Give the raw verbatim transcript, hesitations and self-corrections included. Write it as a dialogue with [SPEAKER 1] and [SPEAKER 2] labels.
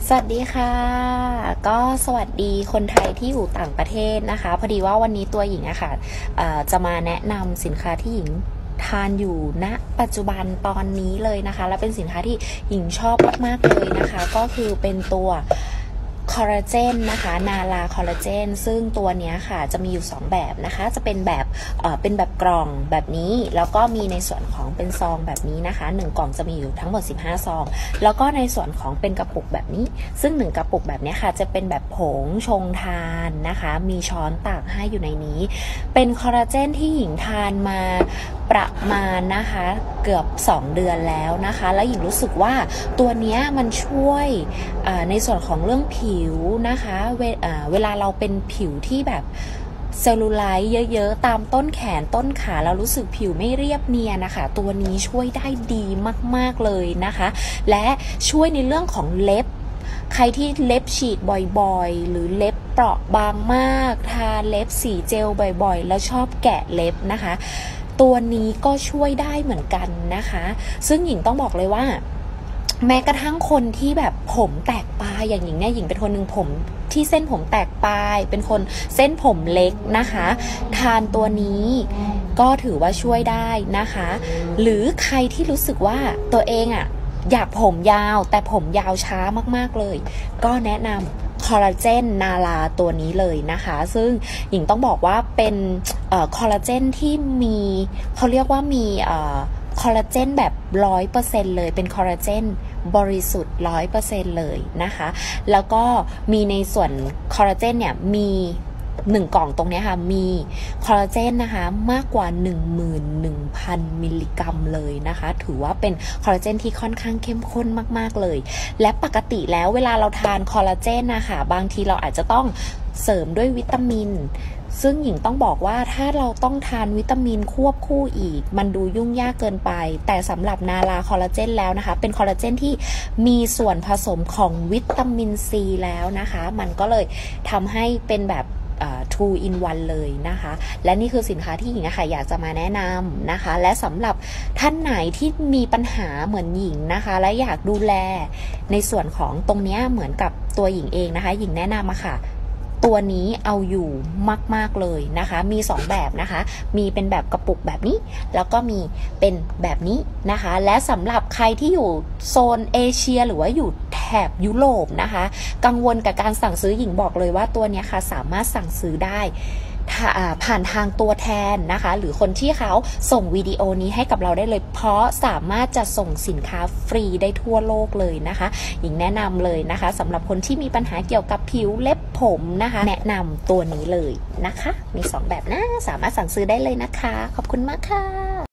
[SPEAKER 1] สวัสดีค่ะก็สวัสดีคนไทยที่อยู่ต่างประเทศนะคะพอดีว่าวันนี้ตัวหญิงอะค่ะจะมาแนะนำสินค้าที่หญิงทานอยู่ณปัจจุบันตอนนี้เลยนะคะและเป็นสินค้าที่หญิงชอบมากๆเลยนะคะก็คือเป็นตัวคอลลาเจนนะคะนาลาคอลลาเจนซึ่งตัวนี้ค่ะจะมีอยู่สองแบบนะคะจะเป็นแบบเอ่อเป็นแบบกล่องแบบนี้แล้วก็มีในส่วนของเป็นซองแบบนี้นะคะหนึ่งกล่องจะมีอยู่ทั้งหมดสิบห้าซองแล้วก็ในส่วนของเป็นกระปุกแบบนี้ซึ่งหนึ่งกระปุกแบบนี้ค่ะจะเป็นแบบผงชงทานนะคะมีช้อนตักให้อยู่ในนี้เป็นคอลลาเจนที่หญิงทานมาประมาณนะคะเกือบสองเดือนแล้วนะคะแล้วหญิงรู้สึกว่าตัวนี้มันช่วยในส่วนของเรื่องผิวนะคะเว, เวลาเราเป็นผิวที่แบบเซลลูไลท์เยอะๆตามต้นแขนต้นขาเรารู้สึกผิวไม่เรียบเนียนนะคะตัวนี้ช่วยได้ดีมากๆเลยนะคะและช่วยในเรื่องของเล็บใครที่เล็บฉีกบ่อยๆหรือเล็บเปราะบางมากทาเล็บสีเจลบ่อยๆแล้วชอบแกะเล็บนะคะตัวนี้ก็ช่วยได้เหมือนกันนะคะซึ่งหญิงต้องบอกเลยว่าแม้กระทั่งคนที่แบบผมแตกปลายอย่างหญิงเนี่ยหญิงเป็นคนหนึ่งผมที่เส้นผมแตกปลายเป็นคนเส้นผมเล็กนะคะทานตัวนี้ก็ถือว่าช่วยได้นะคะหรือใครที่รู้สึกว่าตัวเองอ่ะอยากผมยาวแต่ผมยาวช้ามากๆเลยก็แนะนำคอลลาเจนนาลาตัวนี้เลยนะคะซึ่งหญิงต้องบอกว่าเป็นคอลลาเจนที่มีเขาเรียกว่ามีคอลลาเจนแบบ ร้อยเปอร์เซ็นต์ เลยเป็นคอลลาเจนบริสุทธิ์ ร้อยเปอร์เซ็นต์ เลยนะคะแล้วก็มีในส่วนคอลลาเจนเนี่ยมีหนึ่งกล่องตรงนี้ค่ะมีคอลลาเจนนะคะมากกว่า หนึ่งหมื่นหนึ่งพัน มิลลิกรัมเลยนะคะถือว่าเป็นคอลลาเจนที่ค่อนข้างเข้มข้นมากๆเลยและปกติแล้วเวลาเราทานคอลลาเจนนะคะบางทีเราอาจจะต้องเสริมด้วยวิตามินซึ่งหญิงต้องบอกว่าถ้าเราต้องทานวิตามินควบคู่อีกมันดูยุ่งยากเกินไปแต่สำหรับนาลาคอลลาเจนแล้วนะคะเป็นคอลลาเจนที่มีส่วนผสมของวิตามินซีแล้วนะคะมันก็เลยทำให้เป็นแบบtwo in one เลยนะคะและนี่คือสินค้าที่หญิงค่ะอยากจะมาแนะนำนะคะและสำหรับท่านไหนที่มีปัญหาเหมือนหญิงนะคะและอยากดูแลในส่วนของตรงนี้เหมือนกับตัวหญิงเองนะคะหญิงแนะนำมาค่ะตัวนี้เอาอยู่มากๆเลยนะคะมีสองแบบนะคะมีเป็นแบบกระปุกแบบนี้แล้วก็มีเป็นแบบนี้นะคะและสำหรับใครที่อยู่โซนเอเชียหรือว่าอยู่แถบยุโรปนะคะกังวลกับการสั่งซื้อหญิงบอกเลยว่าตัวนี้ค่ะสามารถสั่งซื้อได้ผ่านทางตัวแทนนะคะหรือคนที่เขาส่งวิดีโอนี้ให้กับเราได้เลยเพราะสามารถจะส่งสินค้าฟรีได้ทั่วโลกเลยนะคะหญิงแนะนำเลยนะคะสำหรับคนที่มีปัญหาเกี่ยวกับผิวเล็บผมนะคะแนะนำตัวนี้เลยนะคะมีสองแบบนะสามารถสั่งซื้อได้เลยนะคะขอบคุณมากค่ะ